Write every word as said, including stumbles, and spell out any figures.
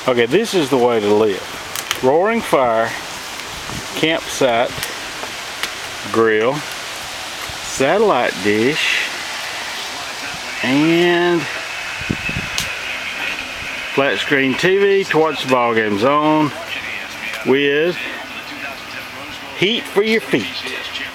Okay, this is the way to live. Roaring fire, campsite, grill, satellite dish, and flat screen T V to watch the ball games on with heat for your feet.